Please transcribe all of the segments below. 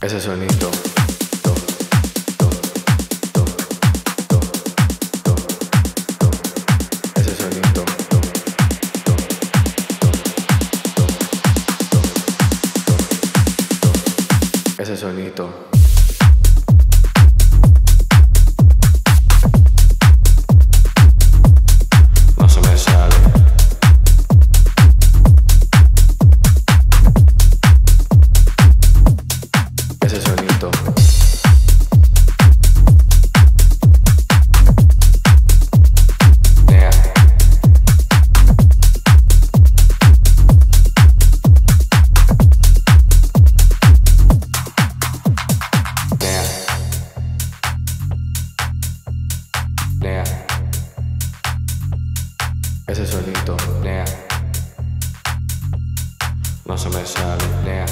Ese sonido. Ese sonido. Ese sonido. No se me sale. Ese sonido. Yeah. Yeah. Ese sonido, nea. No se me sale, nea.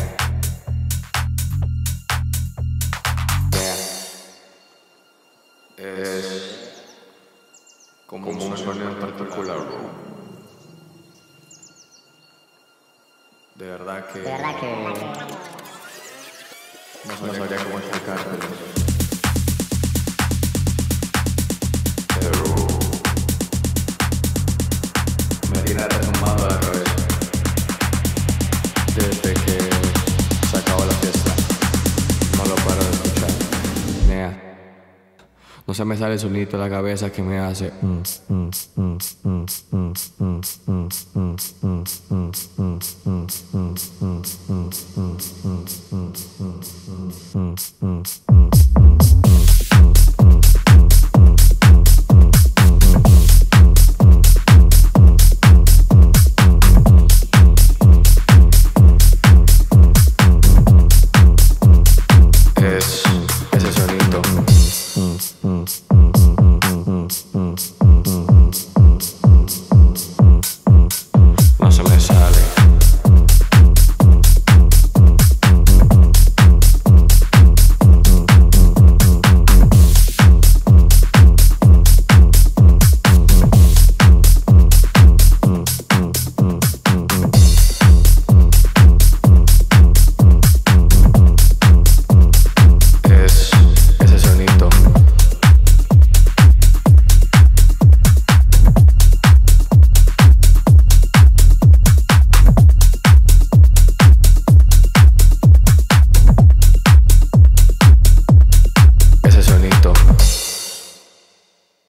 Nea. Es como un sonido en particular, bro. De verdad que no sabría cómo explicártelo. Pero me tiene retumbando la cabeza desde que se acabó la fiesta. No lo paro de escuchar. Nea. No se me sale el sonido de la cabeza que me hace.